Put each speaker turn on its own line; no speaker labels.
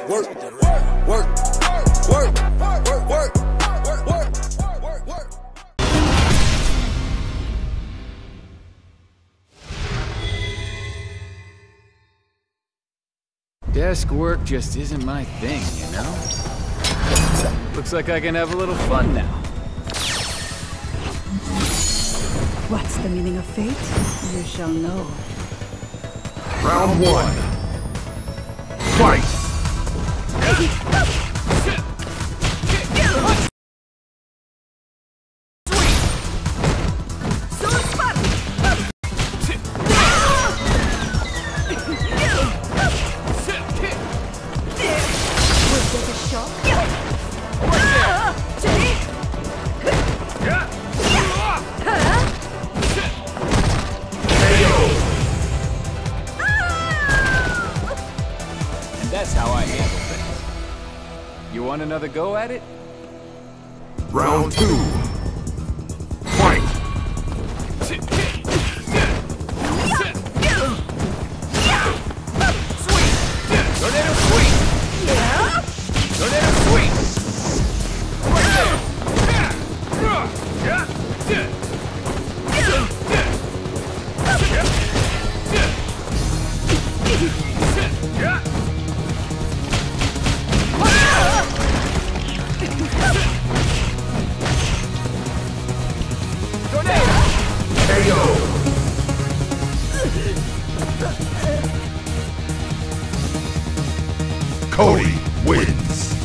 work, work, work, work, work, work, work.
Desk work just isn't my thing, you know? Looks like I can have a little fun now.
What's the meaning of fate? You shall know.
Round one. Fight!
That's how I handle things. You want another go at it?
Round two. Fight!
Tornado sweep! Tornado sweep!
Cody wins.